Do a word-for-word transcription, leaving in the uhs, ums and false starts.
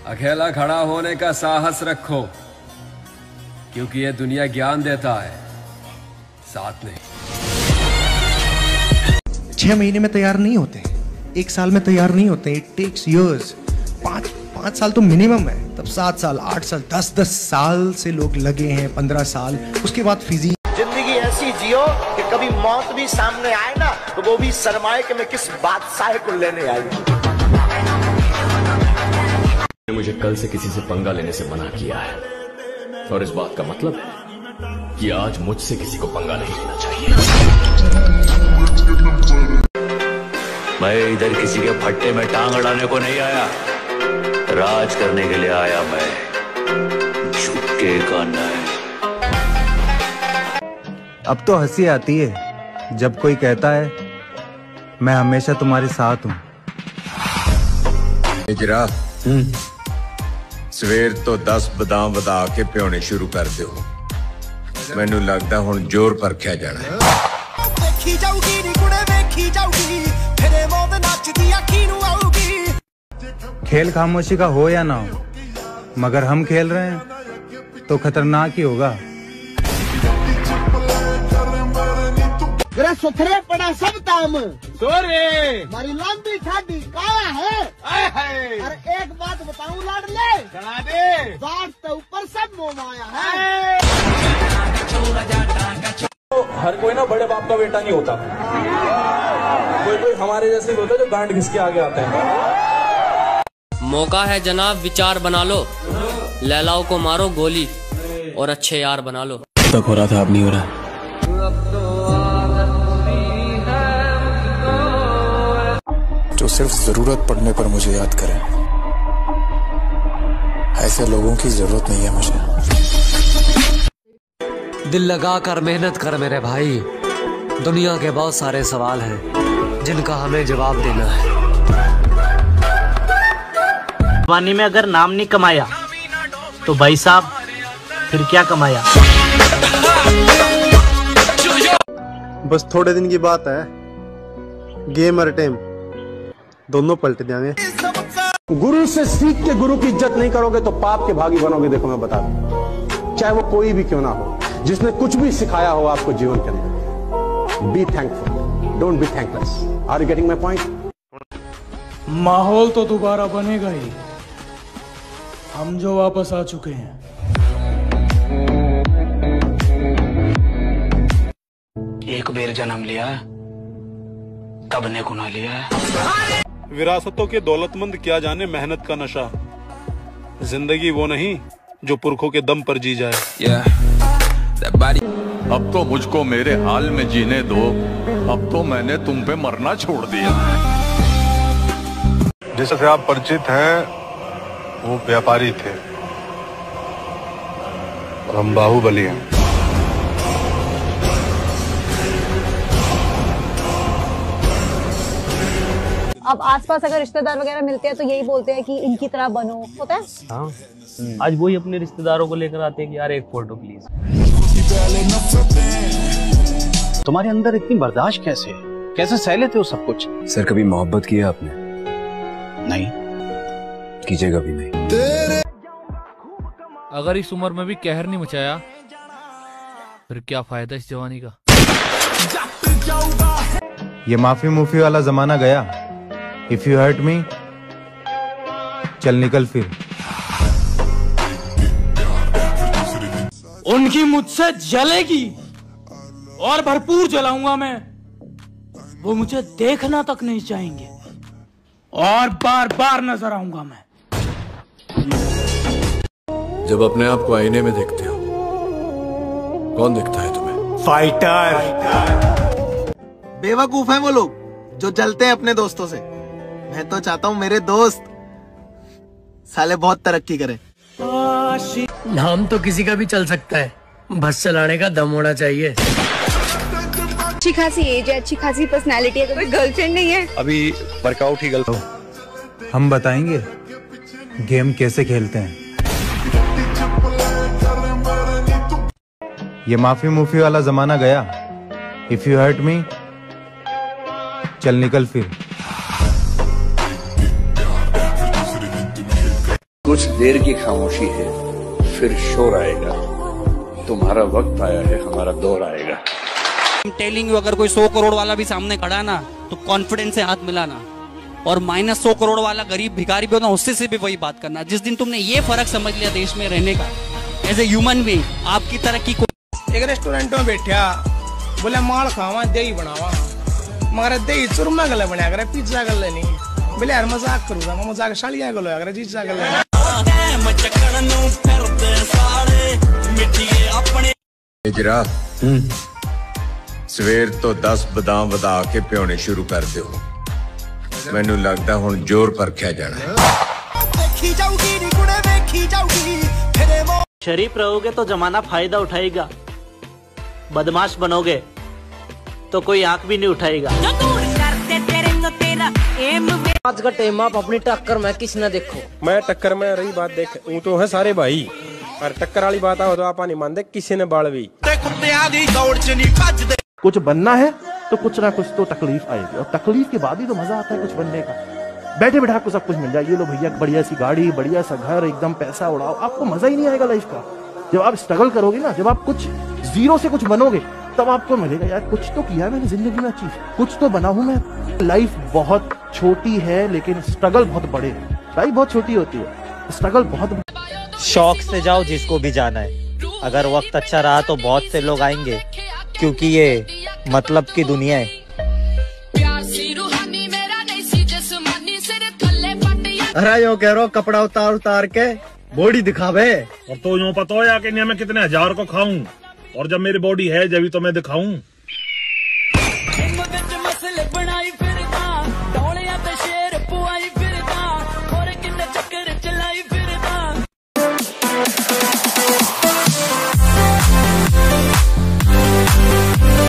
अकेला खड़ा होने का साहस रखो, क्योंकि ये दुनिया ज्ञान देता है, साथ नहीं। छह महीने में तैयार नहीं होते, एक साल में तैयार नहीं होते, इट टेक्स इयर्स। पाँच पाँच साल तो मिनिमम है, तब सात साल, आठ साल, दस दस साल से लोग लगे हैं, पंद्रह साल, उसके बाद फिजिक। जिंदगी ऐसी जियो कि कभी मौत भी सामने आए ना तो वो भी शर्माए कि मैं किस बादशाह को लेने आई। मुझे कल से किसी से पंगा लेने से मना किया है, और इस बात का मतलब है कि आज मुझसे किसी को पंगा नहीं लेना चाहिए। मैं इधर किसी के फट्टे में टांग अड़ाने को नहीं आया, राज करने के लिए आया मैं, झुके का नहीं। अब तो हंसी आती है जब कोई कहता है मैं हमेशा तुम्हारे साथ हूं। इजरा सवेर तो दस बदाम बदा के प्योने शुरू कर दो, मैनू लगता हुण जोर परखिया जाना है। देखी जाऊगी नी कुड़े देखी जाऊगी, फिरे मौत नाचदी आखी नू आऊगी। खेल खामोशी का हो या ना हो, मगर हम खेल रहे हैं तो खतरनाक ही होगा। सुथरे पड़ा सब ताम सोरे मारी लंबी ठाडी काया है, आए है। अरे एक बात बताऊं लाडले, सुना दे, बात तो ऊपर सब मोह माया है। तो हर कोई ना बड़े बाप का बेटा नहीं होता, कोई कोई हमारे जैसे भी होता है जो गांड घिसके आगे आते हैं। मौका है जनाब, विचार बना लो, लैलाओं को मारो गोली और अच्छे यार बना लो। तक हो रहा था, अब नहीं हो रहा। जो सिर्फ जरूरत पड़ने पर मुझे याद करें, ऐसे लोगों की जरूरत नहीं है मुझे। दिल लगा कर मेहनत कर मेरे भाई, दुनिया के बहुत सारे सवाल हैं जिनका हमें जवाब देना है। जवानी में अगर नाम नहीं कमाया तो भाई साहब फिर क्या कमाया। बस थोड़े दिन की बात है, गेम और टाइम दोनों पलट जाएंगे। गुरु से सीख के गुरु की इज्जत नहीं करोगे तो पाप के भागी बनोगे। देखो मैं बता दूं, चाहे वो कोई भी क्यों ना हो, जिसने कुछ भी सिखाया हो आपको जीवन के अंदर, be thankful, don't be thankless. Are you getting my point? माहौल तो दोबारा बनेगा ही, हम जो वापस आ चुके हैं। एक बेर जन्म लिया तब ने गुना लिया है। विरासतों के दौलतमंद क्या जाने मेहनत का नशा, जिंदगी वो नहीं जो पुरखों के दम पर जी जाए। yeah, अब तो मुझको मेरे हाल में जीने दो, अब तो मैंने तुम पे मरना छोड़ दिया। जिससे आप परिचित हैं वो व्यापारी थे और हम बाहुबली हैं। अब आसपास अगर रिश्तेदार वगैरह मिलते हैं तो यही बोलते हैं कि इनकी तरह बनो, होता है। हाँ, आज वही अपने रिश्तेदारों को लेकर आते हैं कि यार एक फोटो प्लीज। तुम्हारे अंदर इतनी बर्दाश्त कैसे है? कैसे सह लेते हो सब कुछ? सर कभी मोहब्बत की है आपने? नहीं, कीजिएगा भी नहीं। अगर इस उम्र में भी कहर नहीं मचाया फिर क्या फायदा इस जवानी का। ये माफी मुफी वाला जमाना गया। इफ यू हर्ट मी, चल निकल फिर। उनकी मुझसे जलेगी और भरपूर जलाऊंगा मैं, वो मुझे देखना तक नहीं चाहेंगे और बार बार नजर आऊंगा मैं। जब अपने आप को आईने में देखते हो, कौन दिखता है तुम्हें? फाइटर। बेवकूफ हैं वो लोग जो जलते हैं अपने दोस्तों से। मैं तो चाहता हूँ मेरे दोस्त साले बहुत तरक्की करें। नाम तो किसी का भी चल सकता है, बस चलाने का दम होना चाहिए। अच्छी खासी एज है, अच्छी खासी पर्सनालिटी है, कोई गर्लफ्रेंड नहीं है। अभी वर्कआउट ही गर्लफ्रेंड। हम बताएंगे गेम कैसे खेलते हैं। ये माफी मुफी वाला जमाना गया। इफ यू हर्ट मी, चल निकल फिर। कुछ देर की खामोशी है, फिर शोर आएगा। तुम्हारा वक्त आया है, हमारा दौर आएगा। टेलिंग यू, अगर कोई सौ करोड़ वाला भी सामने खड़ा ना तो कॉन्फिडेंस से हाथ मिलाना, और माइनस सौ करोड़ वाला गरीब भिखारी भी होना, उससे से भी वही बात करना। जिस दिन तुमने ये फर्क समझ लिया देश में रहने का, एज ए ह्यूमन बीइंग, आपकी तरक्की को। एक रेस्टोरेंट में बैठा, बोले माल खावा दही बनावा, मगर दही चूरमा गले बनाया करे, पिज्जा गले नहीं। बोले यार मजाक करूंगा, मैं मजाक शालियां गलो अगर जीजा गले। जरा सवेर तो दस बदाम वधा के प्योने शुरू कर दो। मैनू लगता हुण जोर परखिया जाना। शरीफ रहोगे तो जमाना फायदा उठाएगा, बदमाश बनोगे तो कोई आंख भी नहीं उठाएगा। आज का टाइम आप अपनी टक्कर में किस न देखो। मैं टक्कर में रही बात देख, ऊ तो है सारे भाई, और टक्कर वाली बात आओ तो आप नहीं मानते किसी ने बालवी। कुछ बनना है तो कुछ ना कुछ तो तकलीफ आएगी, और तकलीफ के बाद ही तो मजा आता है कुछ बनने का। बैठे बैठा आपको सब कुछ मिल जाए, ये लो भैया बढ़िया सी गाड़ी, बढ़िया सा घर, एकदम पैसा उड़ाओ, आपको मजा ही नहीं आएगा लाइफ का। जब आप स्ट्रगल करोगे ना, जब आप कुछ जीरो से कुछ बनोगे, तब आपको मिलेगा यार कुछ तो किया मैंने जिंदगी में अचीव, कुछ तो बना हूं मैं। लाइफ बहुत छोटी है लेकिन स्ट्रगल बहुत बड़े है। लाइफ बहुत छोटी होती है, स्ट्रगल बहुत। शौक से जाओ जिसको भी जाना है, अगर वक्त अच्छा रहा तो बहुत से लोग आएंगे, क्योंकि ये मतलब की दुनिया है। अरे यो कह रहा कपड़ा उतार उतार के बॉडी दिखावे, और तो यूँ पता हो या कि मैं कितने हजार को खाऊं, और जब मेरी बॉडी है जब तो मैं दिखाऊं।